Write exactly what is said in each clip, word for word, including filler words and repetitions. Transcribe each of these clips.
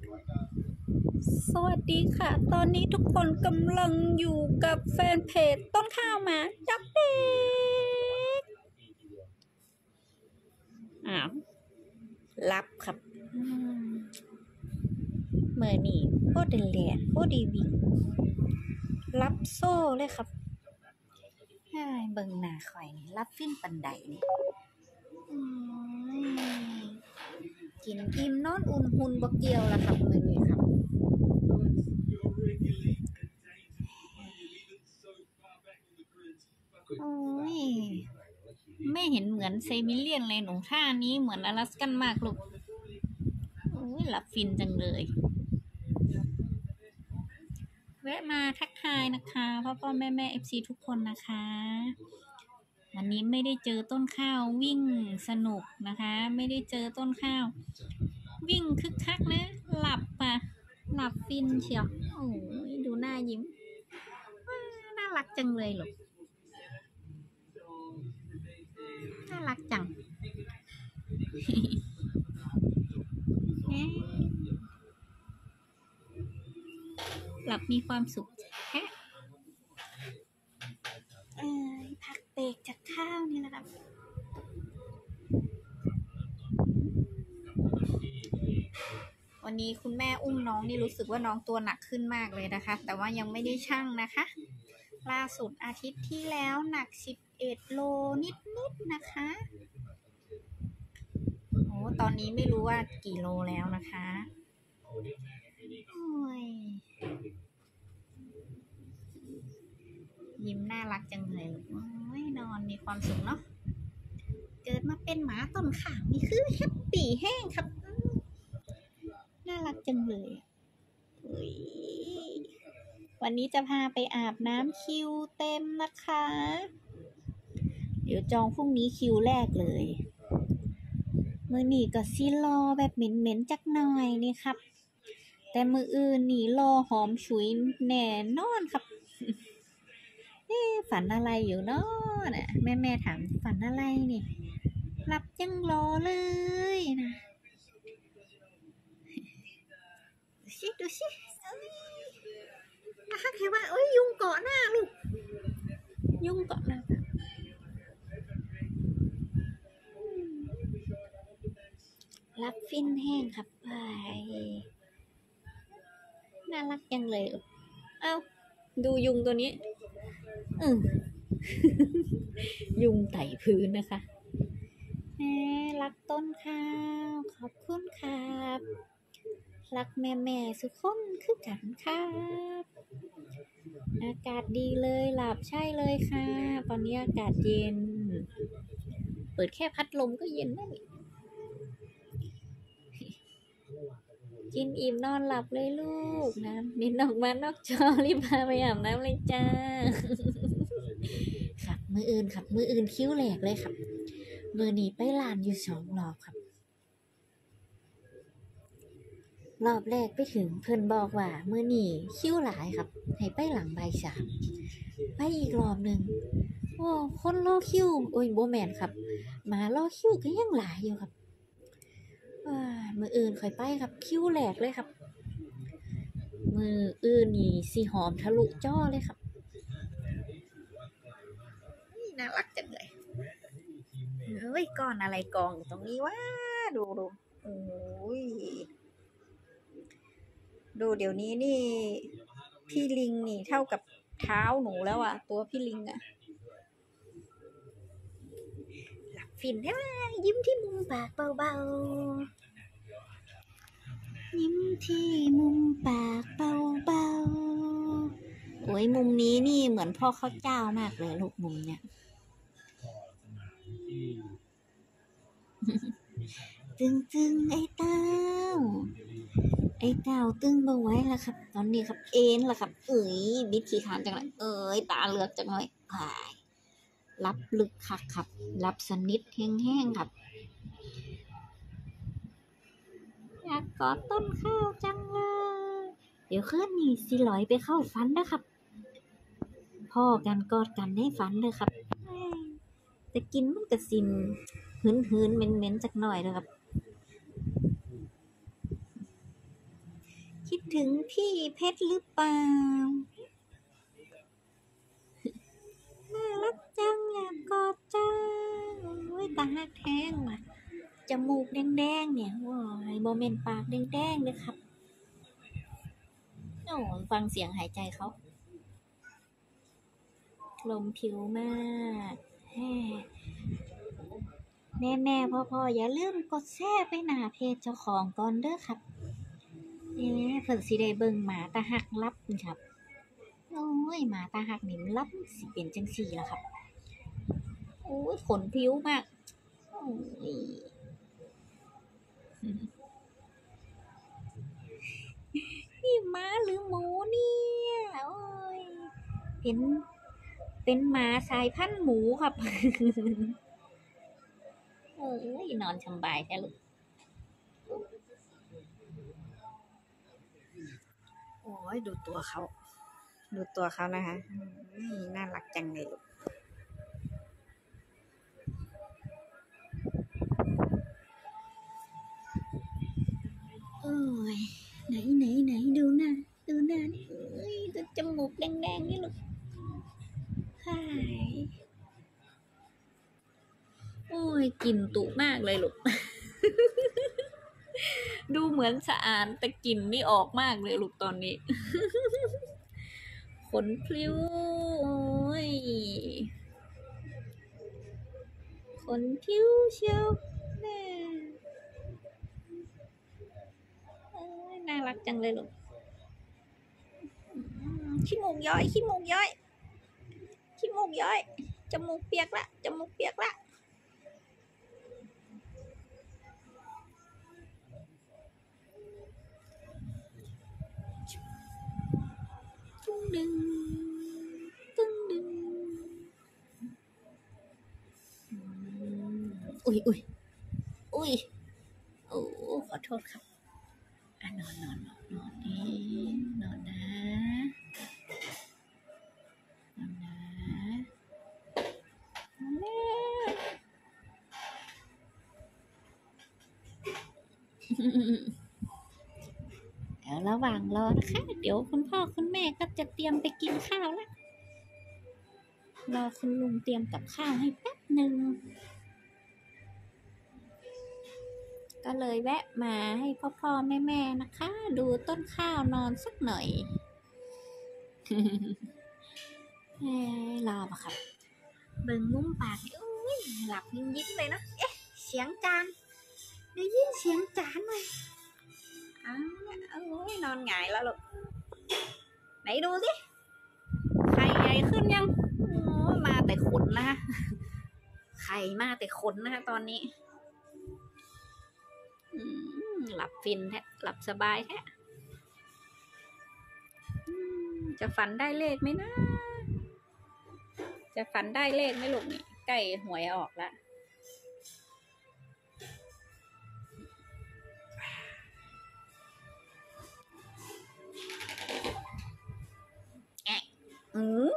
สวัสดีค่ะ ตอนนี้ทุกคนกำลังอยู่กับแฟนเพจต้นข้าวหมาจักเด็กอ้าวรับครับเมื่อนี่โคตรเลียนโคตรดีวิ่งรับโซ่เลยครับให้เบิ่งหน้าข่อยนี่รับฟินปันใดนี่กินอิ่มนอนอุ่นหุ่นบ่เกี่ยวละครับมื้อนี้ครับโอ้ยไม่เห็นเหมือนไซบีเรียนเลยหนูท่านี้เหมือนอลาสกันมากลูกโอ้ยหลับฟินจังเลยแวะมาทักทายนะคะพ่อพ่อแม่แม่เอฟซีทุกคนนะคะวันนี้ไม่ได้เจอต้นข้าววิ่งสนุกนะคะไม่ได้เจอต้นข้าววิ่งคึกคักนะหลับอ่ะหลับฟินเชียวโอ้ยดูหน้ายิ้มน่ารักจังเลยหรอน่ารักจัง หลับมีความสุขแฮะเอ้ยพักเบรกจากข้าวนี่แหละครับวันนี้คุณแม่อุ้มน้องนี่รู้สึกว่าน้องตัวหนักขึ้นมากเลยนะคะแต่ว่ายังไม่ได้ชั่งนะคะล่าสุดอาทิตย์ที่แล้วหนักสิบเอ็ดโลนิดๆ น, นะคะโอ้ตอนนี้ไม่รู้ว่ากี่โลแล้วนะคะโอ้ยยิ้มน่ารักจังเลยโอ้ยนอนมีความสุขเนาะเกิดมาเป็นหมาต้นข่างนี่คือแฮปปี้แห้งครับน่ารักจังเลยวันนี้จะพาไปอาบน้ำคิวเต็มนะคะเดี๋ยวจองพรุ่งนี้คิวแรกเลยมื้อนี้ก็สิรอแบบเหม็นๆจักหน่อยนี่ครับแต่มื้ออื่นนี่รอหอมฉุยแน่นอนครับเอ๊ะฝันอะไรอยู่เนาะน่ะแม่ๆถามฝันอะไรนี่หลับยังรอเลยนะดูสิดูสินะคะแค่ว่าเอ้ยยุงเกาะหน้าลูกยุงเกาะหน้ารับฟินแห้งครับไปน่ารักยังเลยเอ้าดูยุงตัวนี้อือ ยุงไต่พื้นนะคะแหมรักต้นข้าวขอบคุณครับรักแม่แม่สุขคนคือกันครับอากาศดีเลยหลับใช่เลยค่ะตอนนี้อากาศเย็นเปิดแค่พัดลมก็เย็นแล้วนี่กินอิ่มนอนหลับเลยลูกนะมินออกมานอกจอรีบพาไปอาบน้ำเลยจ้าครับมืออื่นครับมืออื่นคิ้วแหลกเลยครับมือนี้ไปลานอยู่สองรอบครับรอบแรกไปถึงเพิ่นบอกว่ามื้อนี้คิวหลายครับให้ไปหลังบ่ายสามไปอีกรอบหนึ่งโอ้คนรอคิวโอ้ยบ่แม่นครับมารอคิวก็ยังหลายอยู่ครับว้ามื้ออื่นค่อยไปครับคิวแรกเลยครับมื้ออื่นนี่สิหอมทะลุจอเลยครับนี่น่ารักจังเลยเฮ้ยก้อนอะไรกองอยู่ตรงนี้วะดูดูโอ้ยดูเดี๋ยวนี้นี่พี่ลิงนี่เท่ากับเท้าหนูแล้วอ่ะตัวพี่ลิงอ่ะหลับฟินได้ไหมยิ้มที่มุมปากเบาๆยิ้มที่มุมปากเบาๆโอ้ยมุมนี้นี่เหมือนพ่อข้าวเจ้ามากเลยลูกมุมเนี่ยตึงตึงไอ้เต้าไอ้เต้าตึงบ่ไหว้ละครับตอนนี้ครับเอ็นละครับเอ้ยบิดขี้ขานจังเลยเอ้ยตาเหลือกจังเลยรับลึกคักครับรับสนิทแห้งๆครับอยากกอดต้นข้าวจังเลยเดี๋ยวคืนนี้สิลอยไปเข้าฝันนะครับพ่อกันกอดกันให้ฝันเลยครับแต่กินมันกระสินหืนๆเหม็นๆจักหน่อยเลยครับคิดถึงพี่เพชรหรือเปล่าน่ารักจังอยากกอดจังโอ้ยตาหักแท้งว่ะจมูกแดงๆเนี่ยว้ายโมเมนปากแดงๆเลยครับโอ้ฟังเสียงหายใจเขาลมผิวมากแม่แม่พ่อพ่ออย่าลืมกดแชร์ไปหน้าเพจเจ้าของก่อนเด้อครับเอ๊ะเพิ่นสิได้เบิ่งหมาตาหักลับครับโอ้ยหมาตาหักนี่มันลับสิเป็นจังซี่ล่ะครับโอ้ยขนผิวมากโอ้ยนี่ม้าหรือหมูเนี่ยโอ้ยเห็นเป็นหมาสายพันธุ์หมูครับเอ้ยนอนสบายแท้ลูกโอ้ยดูตัวเขาดูตัวเขานะคะน่ารักจังเลยลูกโอ้ยไหนไหนไหนดูหน้าดูหน้านี่เอ้ยดูจมูกแดงๆนี่ลูกหายโอ้ยกลิ่นตุมากเลยลูก ดูเหมือนสะอาดแต่กลิ่นนี่ออกมากเลยลูกตอนนี้ ขนพลิ้วโอ้ยขนพลิ้วเชียวแม่น่ารักจังเลยลูกขี้มูกย้อยขี้มูกย้อยขี้มูกย้อยจมูกเปียกละจมูกเปียกละตึ้งดึงตึ้งดึงอุ้ยอุ้ยอุ้ยโอ้ขอโทษครับอ่ะนอนนอนนอนนอนนี่นอนนะนอนนะนอนแล้วเดี๋ยวระหว่างรอนะคะเดี๋ยวคุณพ่อคุณแม่ก็จะเตรียมไปกินข้าวแล้วรอคุณลุงเตรียมกับข้าวให้แป๊บหนึ่งก็เลยแวะมาให้พ่อพ่อแม่แม่นะคะ ดูต้นข้าวนอนสักหน่อย รอปะครับเบิ่งมุ้มปากอุ้ยหลับยิ้มยิ้มเลยนะเอ๊ะเสียงจานได้ยินเสียงจานเลยอ้าวโอ้ยนอนหงายแล้วลูกไหนดูสิไข่ใหญ่ขึ้นยังโอ้มาแต่ขนนะคะไข่มาแต่ขนนะคะตอนนี้หลับฟินแท้หลับสบายแท้จะฝันได้เลขไหมนะจะฝันได้เลขไหมลูกนี่ใกล้หวยออกแล้วแอะอือ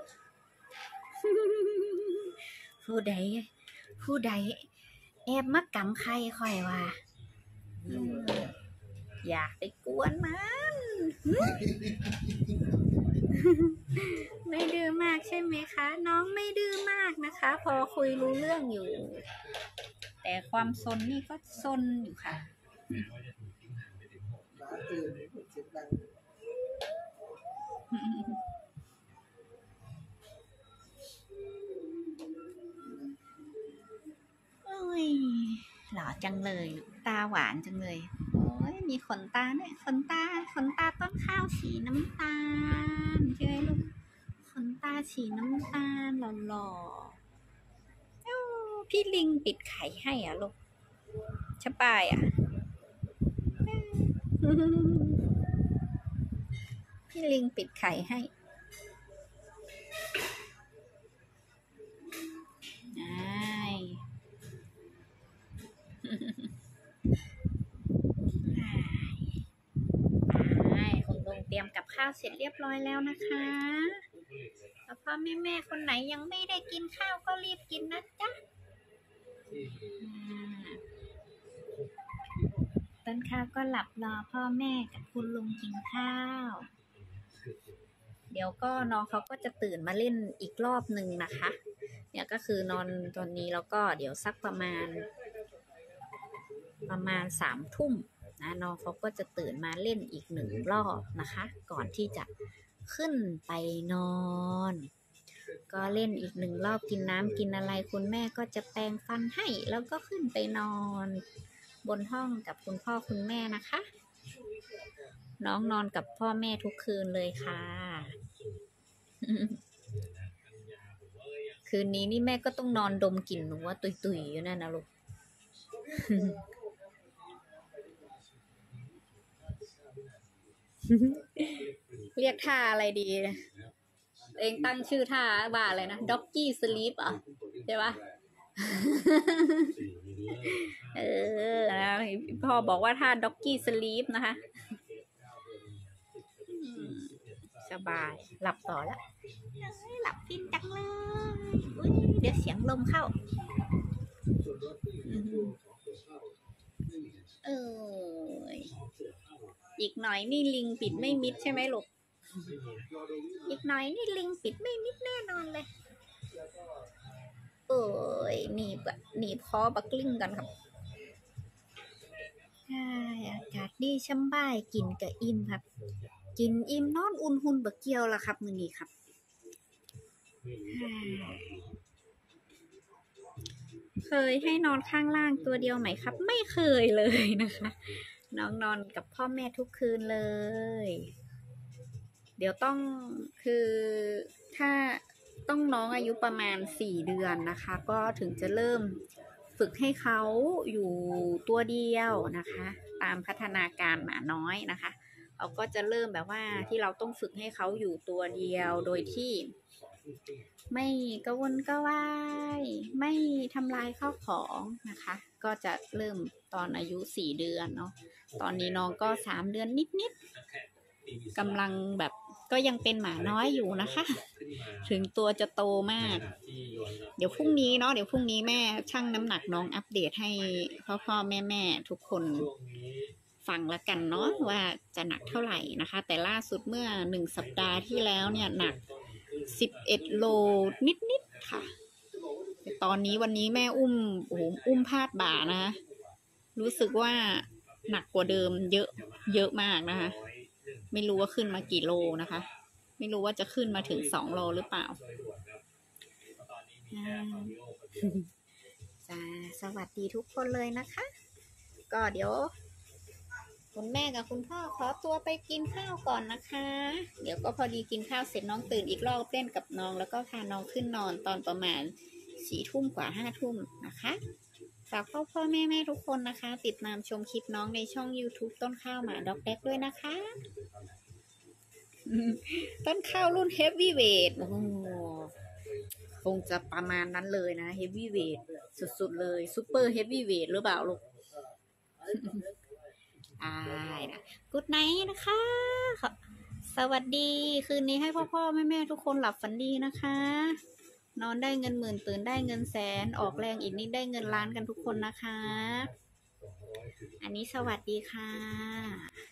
ผู้ใดผู้ใดแอบมากำใครค่อยว่าอยากไปกวนมันไม่ดื้อมากใช่ไหมคะน้องไม่ดื้อมากนะคะ พอคุยรู้เรื่องอยู่แต่ความซนนี่ก็ซนอยู่ค่ะโอ้ยหล่อจังเลยตาหวานจังเลยโอ้ยมีขนตาเนี่ยขนตาขนตาต้นข้าวสีน้ำตาลใช่ไหมลูกขนตาสีน้ำตาลหล่อๆพี่ลิงปิดไข่ให้อ่ะลูกชะปายอ่ะพี่ลิงปิดไข่ให้คุณลุงเตรียมกับข้าวเสร็จเรียบร้อยแล้วนะคะแล้วพ่อแม่แม่คนไหนยังไม่ได้กินข้าวก็รีบกินนะจ๊ะตต้นข้าวก็หลับรอพ่อแม่กับคุณลุงกินข้าว เดี๋ยวก็น้องเขาก็จะตื่นมาเล่นอีกรอบหนึ่งนะคะ เนี่ยก็คือนอนตอนนี้แล้วก็เดี๋ยวสักประมาณ ประมาณสามทุ่มนะน้องเขาก็จะตื่นมาเล่นอีกหนึ่งรอบนะคะ ก่อนที่จะขึ้นไปนอน ก็เล่นอีกหนึ่งรอบกินน้ำกินอะไรคุณแม่ก็จะแปรงฟันให้แล้วก็ขึ้นไปนอนบนห้องกับคุณพ่อคุณแม่นะคะ น้องนอนกับพ่อแม่ทุกคืนเลยค่ะ คืนนี้นี่แม่ก็ต้องนอนดมกลิ่นหนูว่าตุยๆอยู่นั่นนะลูก เรียกท่าอะไรดีเองตั้งชื่อท่าว่าอะไรนะด็อกกี้สลีปอ่ะใช่ปะ เออนะพ่อบอกว่าท่าด็อกกี้สลีปนะคะสบายหลับต่อแล้วหลับฟินจังเลยอุ๊ยเดี๋ยวเสียงลมเข้าเอออีกหน่อยนี่ลิงปิดไม่มิดใช่ไหมลูกอีกหน่อยนี่ลิงปิดไม่มิดแน่นอนเลยเอ้ยหนีบหนีบคอบักกลิ้งกันครับอากาศดีช่ำบ่ายกินกะอิ่มครับกินอิ่มนอนอุ่นหุ่นบักเกียวละครับมื้อนี้ครับเคยให้นอนข้างล่างตัวเดียวไหมครับไม่เคยเลยนะคะน้องนอนกับพ่อแม่ทุกคืนเลยเดี๋ยวต้องคือถ้าต้องน้องอายุประมาณสี่เดือนนะคะก็ถึงจะเริ่มฝึกให้เขาอยู่ตัวเดียวนะคะตามพัฒนาการหมาน้อยนะคะเราก็จะเริ่มแบบว่าที่เราต้องฝึกให้เขาอยู่ตัวเดียวโดยที่ไม่กระวนกระวายไม่ทำลายข้าวของนะคะก็จะเริ่มตอนอายุสี่เดือนเนาะตอนนี้น้องก็สามเดือนนิดๆกำลังแบบก็ยังเป็นหมาน้อยอยู่นะคะถึงตัวจะโตมากเดี๋ยวพรุ่งนี้เนาะเดี๋ยวพรุ่งนี้แม่ชั่งน้ำหนักน้องอัปเดตให้พ่อพ่อแม่แม่ทุกคนฟังละกันเนาะว่าจะหนักเท่าไหร่นะคะแต่ล่าสุดเมื่อหนึ่งสัปดาห์ที่แล้วเนี่ยหนักสิบเอ็ดโลนิดๆค่ะแต่ตอนนี้วันนี้แม่อุ้มโอ้โหอุ้มพาดบ่านะรู้สึกว่าหนักกว่าเดิมเยอะเยอะมากนะคะไม่รู้ว่าขึ้นมากี่โลนะคะไม่รู้ว่าจะขึ้นมาถึงสองโลหรือเปล่าจ้าสวัสดีทุกคนเลยนะคะก็เดี๋ยวคุณแม่กับคุณพ่อขอตัวไปกินข้าวก่อนนะคะเดี๋ยวก็พอดีกินข้าวเสร็จน้องตื่นอีกรอบเล่นกับน้องแล้วก็พาน้องขึ้นนอนตอนประมาณสี่ทุ่มกว่าห้าทุ่มนะคะฝากพ่อพ่อแม่แม่ทุกคนนะคะติดตามชมคลิปน้องในช่อง YouTube ต้นข้าวหมาด็อกแดกด้วยนะคะต้นข้าวรุ่นเฮฟวี่เวทโอ้คงจะประมาณนั้นเลยนะเฮฟวี่เวทสุดๆเลยซูเปอร์เฮฟวี่เวทหรือเปล่าลูกอ่านะกู๊ดไนท์นะคะสวัสดีคืนนี้ให้พ่อพ่อแม่แม่ทุกคนหลับฝันดีนะคะนอนได้เงินหมื่นตื่นได้เงินแสนออกแรงอีกนิดได้เงินล้านกันทุกคนนะคะอันนี้สวัสดีค่ะ